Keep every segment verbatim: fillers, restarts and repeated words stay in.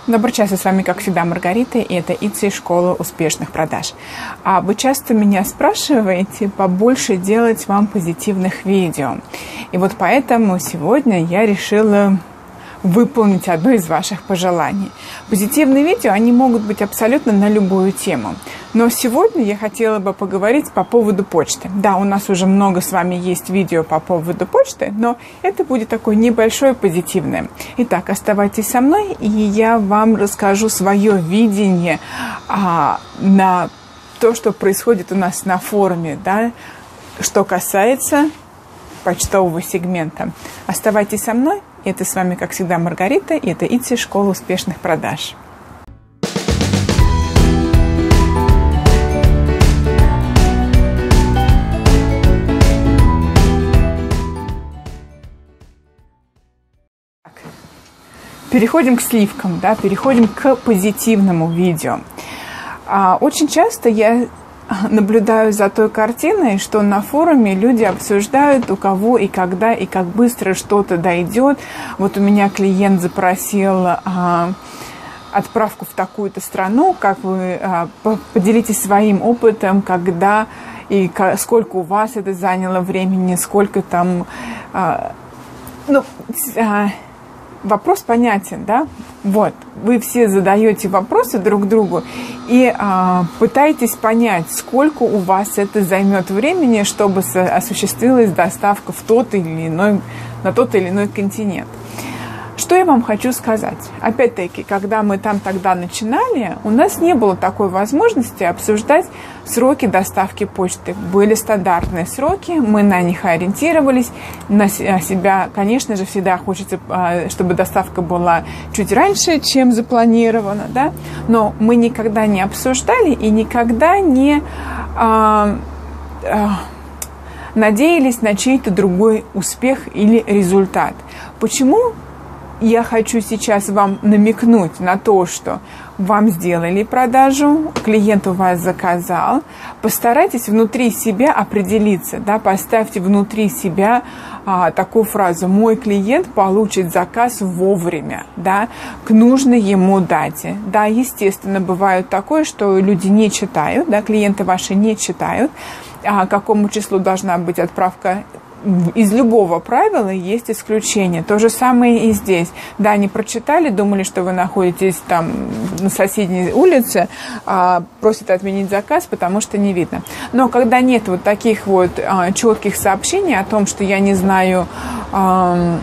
Добрый час, и с вами, как всегда, Маргарита, и это ИЦИ, школа успешных продаж. А вы часто меня спрашиваете побольше делать вам позитивных видео. И вот поэтому сегодня я решила выполнить одно из ваших пожеланий. Позитивные видео, они могут быть абсолютно на любую тему. Но сегодня я хотела бы поговорить по поводу почты. Да, у нас уже много с вами есть видео по поводу почты, но это будет такое небольшое позитивное. Итак, оставайтесь со мной, и я вам расскажу свое видение а, на то, что происходит у нас на форуме, да, что касается почтового сегмента. Оставайтесь со мной. Это с вами, как всегда, Маргарита, и это ИЦИ, школа успешных продаж. Переходим к сливкам, да, переходим к позитивному видео. А, очень часто я наблюдаю за той картиной, что на форуме люди обсуждают, у кого и когда и как быстро что-то дойдет. Вот у меня клиент запросил а, отправку в такую-то страну, как вы а, поделитесь своим опытом, когда и к, сколько у вас это заняло времени, сколько там... А, ну, а, вопрос понятен, да? Вот, вы все задаете вопросы друг другу и а, пытаетесь понять, сколько у вас это займет времени, чтобы осуществилась доставка в тот или иной, на тот или иной континент. Что я вам хочу сказать? Опять-таки, когда мы там тогда начинали, у нас не было такой возможности обсуждать сроки доставки почты. Были стандартные сроки, мы на них ориентировались. На себя, конечно же, всегда хочется, чтобы доставка была чуть раньше, чем запланировано, да? Но мы никогда не обсуждали и никогда не а, а, надеялись на чей-то другой успех или результат. Почему? Я хочу сейчас вам намекнуть на то, что вам сделали продажу, клиент у вас заказал. Постарайтесь внутри себя определиться, да, поставьте внутри себя а, такую фразу: «Мой клиент получит заказ вовремя, да, к нужной ему дате». Да, естественно, бывает такое, что люди не читают, да, клиенты ваши не читают, а, какому числу должна быть отправка. Из любого правила есть исключение. То же самое и здесь. Да, они прочитали, думали, что вы находитесь там на соседней улице, а, просят отменить заказ, потому что не видно. Но когда нет вот таких вот а, четких сообщений о том, что я не знаю, а,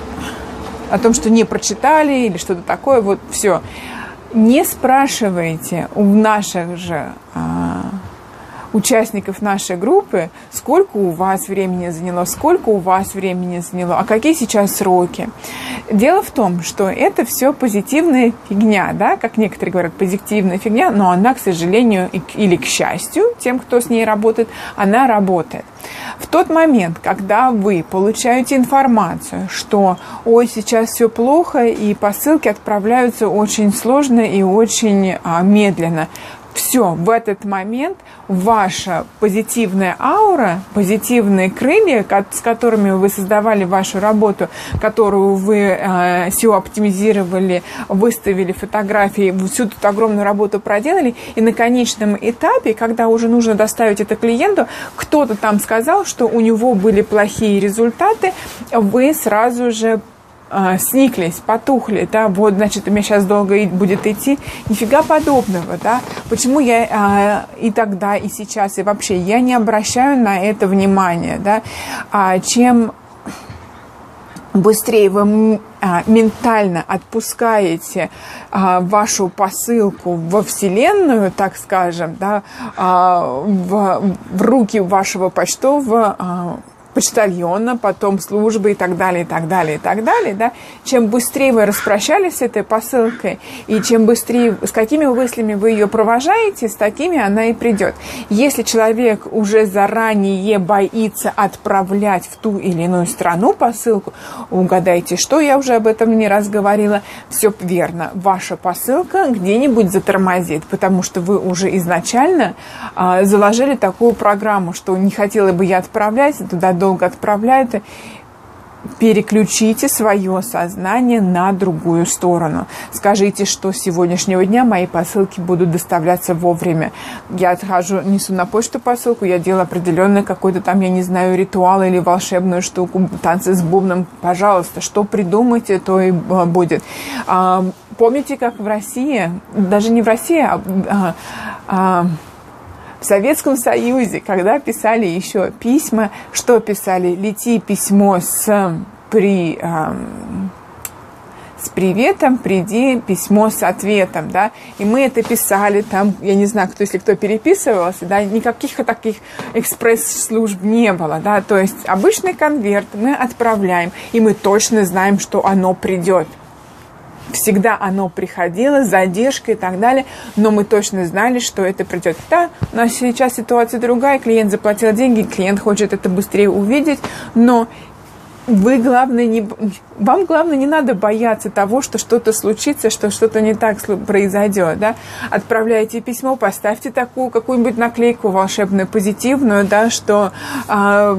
о том, что не прочитали или что-то такое, вот все. Не спрашивайте у наших же а, участников нашей группы, сколько у вас времени заняло, сколько у вас времени заняло, а какие сейчас сроки. Дело в том, что это все позитивная фигня, да, как некоторые говорят, позитивная фигня, но она, к сожалению, или к счастью, тем, кто с ней работает, она работает. В тот момент, когда вы получаете информацию, что «Ой, сейчас все плохо», и посылки отправляются очень сложно и очень а, медленно, все, в этот момент ваша позитивная аура, позитивные крылья, с которыми вы создавали вашу работу, которую вы э, сео оптимизировали, выставили фотографии, всю эту огромную работу проделали, и на конечном этапе, когда уже нужно доставить это клиенту, кто-то там сказал, что у него были плохие результаты, вы сразу же сниклись, потухли, да, вот, значит, у меня сейчас долго будет идти. Нифига подобного, да. Почему я а, и тогда, и сейчас, и вообще, я не обращаю на это внимания, да. А, чем быстрее вы а, ментально отпускаете а, вашу посылку во Вселенную, так скажем, да, а, в, в руки вашего почтового а, почтальона, потом службы и так далее, и так далее, и так далее, да, чем быстрее вы распрощались с этой посылкой, и чем быстрее, с какими мыслями вы ее провожаете, с такими она и придет. Если человек уже заранее боится отправлять в ту или иную страну посылку, угадайте, что я уже об этом не раз говорила, все верно, ваша посылка где-нибудь затормозит, потому что вы уже изначально а, заложили такую программу, что не хотела бы я отправлять, туда долго отправляют. переключите свое сознание на другую сторону. Скажите, что с сегодняшнего дня мои посылки будут доставляться вовремя. Я отхожу, несу на почту посылку, я делаю определенный какой-то там, я не знаю, ритуал или волшебную штуку, танцы с бубном. Пожалуйста, что придумайте, то и будет. Помните, как в России, даже не в России, а, а в Советском Союзе, когда писали еще письма, что писали? Лети письмо с, при, э, с приветом, приди письмо с ответом, да, и мы это писали, там, я не знаю, кто, если кто переписывался, да, никаких таких экспресс-служб не было, да, то есть обычный конверт мы отправляем, и мы точно знаем, что оно придет. Всегда оно приходило с задержкой и так далее, но мы точно знали, что это придет. Да, у нас сейчас ситуация другая, клиент заплатил деньги, клиент хочет это быстрее увидеть, но вы, главное, не, вам, главное, не надо бояться того, что что-то случится, что что-то не так произойдет. Да? Отправляйте письмо, поставьте такую какую-нибудь наклейку волшебную, позитивную, да, что... А,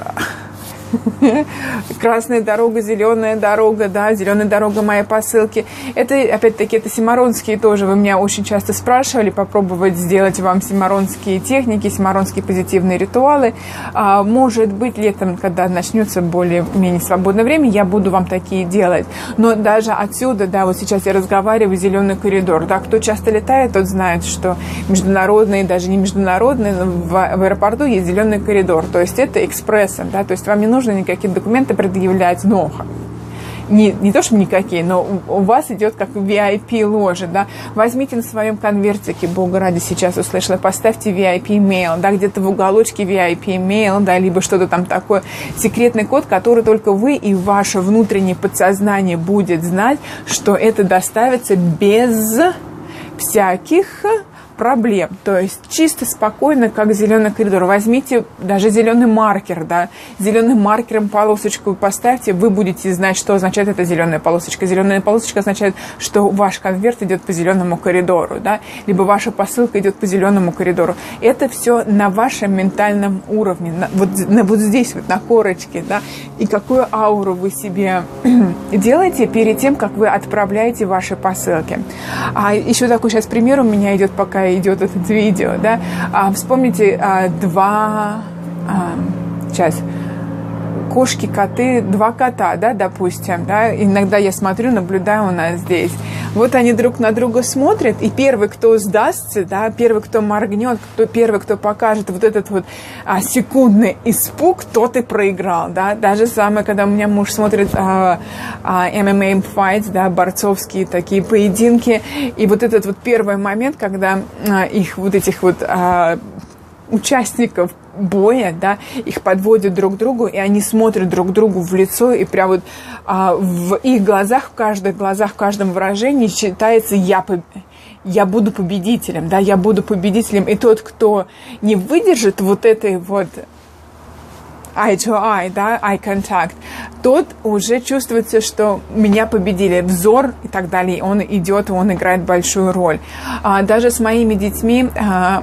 красная дорога, зеленая дорога, да, зеленая дорога моей посылки. Это, опять-таки, это симаронские тоже. Вы меня очень часто спрашивали попробовать сделать вам симаронские техники, симаронские позитивные ритуалы. А, может быть, летом, когда начнется более-менее свободное время, я буду вам такие делать. Но даже отсюда, да, вот сейчас я разговариваю, зеленый коридор. Да, кто часто летает, тот знает, что международные, даже не международные, в, в аэропорту есть зеленый коридор. То есть это экспрессом, да, то есть вам не нужно нужно никакие документы предъявлять, но не, не то, что никакие, но у, у вас идет как ви ай пи-ложа, да, возьмите на своем конвертике, Бога ради, сейчас услышала, поставьте ви ай пи-мейл, да, где-то в уголочке ви ай пи-мейл, да, либо что-то там такое, секретный код, который только вы и ваше внутреннее подсознание будет знать, что это доставится без всяких проблем. То есть чисто спокойно, как зеленый коридор. Возьмите даже зеленый маркер, да, зеленым маркером полосочку поставьте, вы будете знать, что означает эта зеленая полосочка. Зеленая полосочка означает, что ваш конверт идет по зеленому коридору, да, либо ваша посылка идет по зеленому коридору. Это все на вашем ментальном уровне, на, вот, на, вот здесь, вот на корочке, да, и какую ауру вы себе делаете перед тем, как вы отправляете ваши посылки. А еще такой сейчас пример у меня идет, пока идет это видео, да, а, вспомните а, два, а, сейчас, кошки, коты, два кота, да, допустим, да, иногда я смотрю, наблюдаю у нас здесь, вот они друг на друга смотрят, и первый, кто сдастся, да, первый, кто моргнет, кто, первый, кто покажет вот этот вот а, секундный испуг, тот и проиграл, да, даже самое, когда у меня муж смотрит а, а, эм эм а fights, да, борцовские такие поединки, и вот этот вот первый момент, когда а, их вот этих вот а, участников боя, да, их подводят друг к другу, и они смотрят друг другу в лицо, и прям вот а, в их глазах, в каждых глазах, в каждом выражении читается «я, поб... я буду победителем», да, «я буду победителем», и тот, кто не выдержит вот этой вот eye to eye, да, eye contact, тот уже чувствуется, что меня победили, взор и так далее, он идет, он играет большую роль. А, даже с моими детьми а,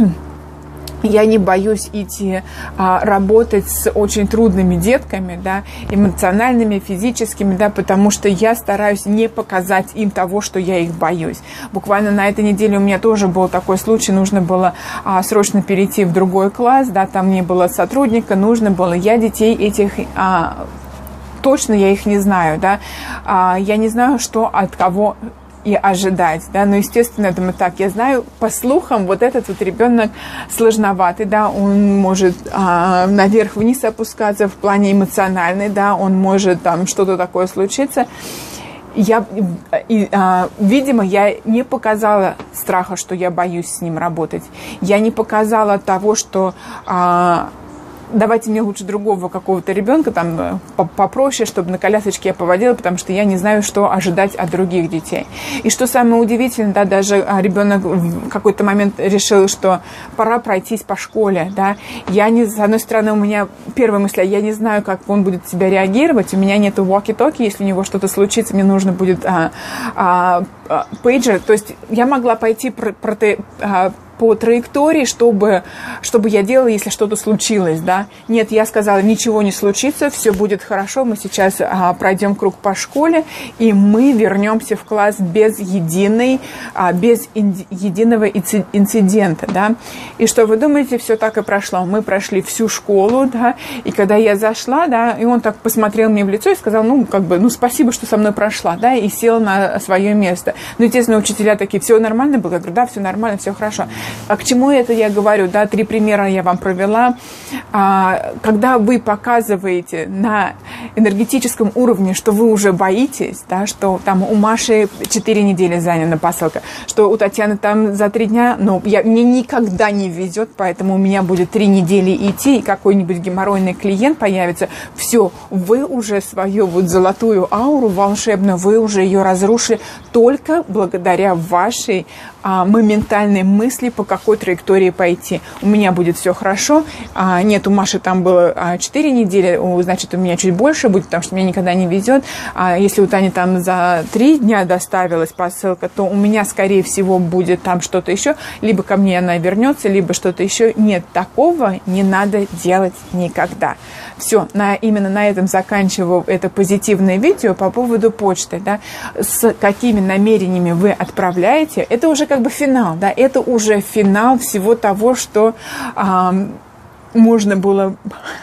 я не боюсь идти а, работать с очень трудными детками, да, эмоциональными, физическими, да, потому что я стараюсь не показать им того, что я их боюсь. Буквально на этой неделе у меня тоже был такой случай, нужно было а, срочно перейти в другой класс, да, там не было сотрудника, нужно было, я детей этих... А, точно я их не знаю, да, а, я не знаю, что от кого и ожидать, да, но, естественно, я думаю, так, я знаю, по слухам, вот этот вот ребенок сложноватый, да, он может а, наверх-вниз опускаться в плане эмоциональной, да, он может там что-то такое случиться. Я, и, а, видимо, я не показала страха, что я боюсь с ним работать. Я не показала того, что... А, давайте мне лучше другого какого-то ребенка, там, попроще, чтобы на колясочке я поводила, потому что я не знаю, что ожидать от других детей. И что самое удивительное, да, даже ребенок в какой-то момент решил, что пора пройтись по школе, да. Я не, с одной стороны, у меня первая мысль, я не знаю, как он будет себя реагировать, у меня нету walkie-talkie, если у него что-то случится, мне нужно будет а, а, а, пейджер, то есть я могла пойти про, про, а, по траектории, чтобы, чтобы я делала, если что-то случилось, да. Нет, я сказала, ничего не случится, все будет хорошо, мы сейчас а, пройдем круг по школе, и мы вернемся в класс без единой, а, без инди, единого инцидента, да. И что вы думаете, все так и прошло. Мы прошли всю школу, да, и когда я зашла, да, и он так посмотрел мне в лицо и сказал, ну, как бы, ну, спасибо, что со мной прошла, да, и сел на свое место. Ну, естественно, учителя такие, все нормально было? Я говорю, да, все нормально, все хорошо. А к чему это я говорю? Да, три примера я вам провела. А, когда вы показываете на энергетическом уровне, что вы уже боитесь, да, что там у Маши четыре недели занята посылка, что у Татьяны там за три дня, ну, я, мне никогда не везет, поэтому у меня будет три недели идти, и какой-нибудь геморройный клиент появится. Все, вы уже свою вот золотую ауру волшебную, вы уже ее разрушили только благодаря вашей а, моментальной мысли, по какой траектории пойти. У меня будет все хорошо. А, нет, у Маши там было а, четыре недели, у, значит, у меня чуть больше будет, потому что мне никогда не везет. А если у Тани там за три дня доставилась посылка, то у меня, скорее всего, будет там что-то еще. Либо ко мне она вернется, либо что-то еще. Нет, такого не надо делать никогда. Все, на, именно на этом заканчиваю это позитивное видео по поводу почты, да, с какими намерениями вы отправляете, это уже как бы финал, да, это уже финал всего того, что а, можно было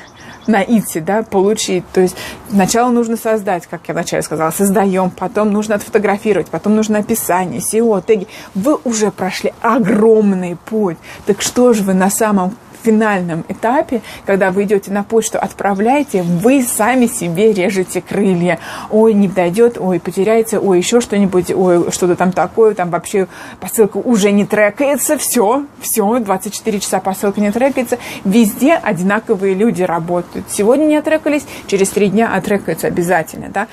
на ИТСе, да, получить. То есть сначала нужно создать, как я вначале сказала, создаем, потом нужно отфотографировать, потом нужно описание, сео, теги. Вы уже прошли огромный путь. Так что же вы на самом финальном этапе, когда вы идете на почту, отправляете, вы сами себе режете крылья. Ой, не дойдет, ой, потеряется, ой, еще что-нибудь, ой, что-то там такое, там вообще посылка уже не трекается, все, все, двадцать четыре часа посылка не трекается. Везде одинаковые люди работают. Сегодня не отрекались, через три дня отрекаются обязательно, да.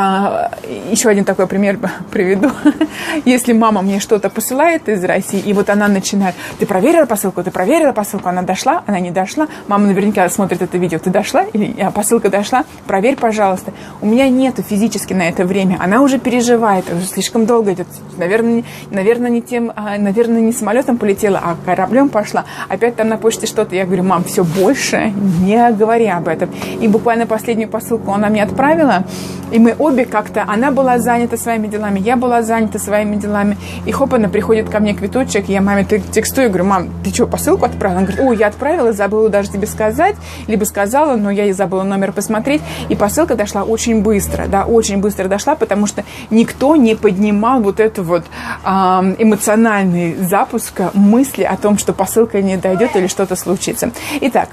А, еще один такой пример приведу. Если мама мне что-то посылает из России, и вот она начинает, ты проверила посылку, ты проверила посылку, она дошла, она не дошла, мама наверняка смотрит это видео, ты дошла, или а, посылка дошла, проверь, пожалуйста. У меня нету физически на это время, она уже переживает, уже слишком долго идет, наверное, наверное, не тем, а, наверное, не самолетом полетела, а кораблем пошла, опять там на почте что-то, я говорю, мам, все, больше не говори об этом. И буквально последнюю посылку она мне отправила, и мы обе как-то, она была занята своими делами, я была занята своими делами, и хоп, она приходит ко мне квиточек, я маме текстую, я говорю, мам, ты что, посылку отправила? Она говорит, ой, я отправила, забыла даже тебе сказать, либо сказала, но я и забыла номер посмотреть, и посылка дошла очень быстро, да, очень быстро дошла, потому что никто не поднимал вот это вот э, эмоциональный запуск мысли о том, что посылка не дойдет или что-то случится. Итак,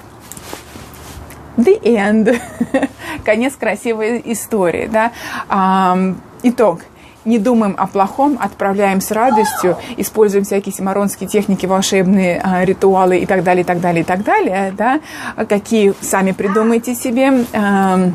the end. Конец красивой истории, да. А, итог. Не думаем о плохом, отправляем с радостью, используем всякие симаронские техники, волшебные а, ритуалы и так далее, и так далее, и так далее, да. Какие сами придумайте себе. А,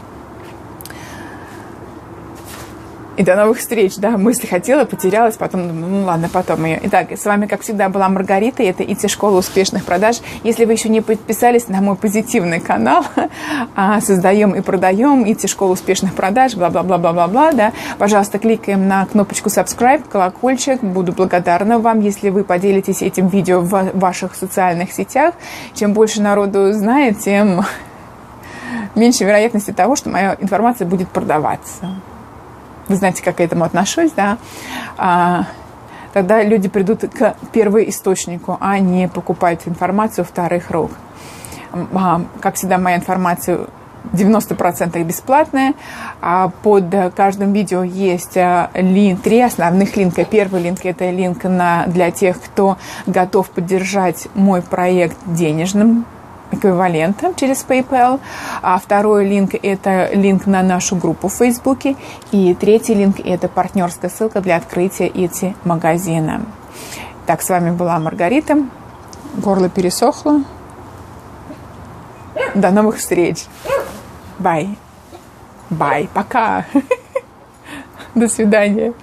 И до новых встреч, да, мысли хотела, потерялась, потом, ну ладно, потом ее. Итак, с вами, как всегда, была Маргарита, и это ИТС Школа успешных продаж. Если вы еще не подписались на мой позитивный канал, создаем и продаем, ИТС Школа успешных продаж, бла-бла-бла-бла-бла-бла, да, пожалуйста, кликаем на кнопочку subscribe, колокольчик, буду благодарна вам, если вы поделитесь этим видео в ваших социальных сетях. Чем больше народу знает, тем меньше вероятности того, что моя информация будет продаваться. Вы знаете, как к этому отношусь, да, а, тогда люди придут к первоисточнику, а не покупают информацию вторых рук. А, как всегда, моя информация девяносто процентов бесплатная. А под каждым видео есть линк, три основных линка. Первый линк – это линк на, для тех, кто готов поддержать мой проект денежным эквивалентом через PayPal. А второй линк – это линк на нашу группу в Фейсбуке. И третий линк – это партнерская ссылка для открытия ИТС-магазина. Так, с вами была Маргарита. Горло пересохло. До новых встреч. Бай. Бай. Пока. До свидания.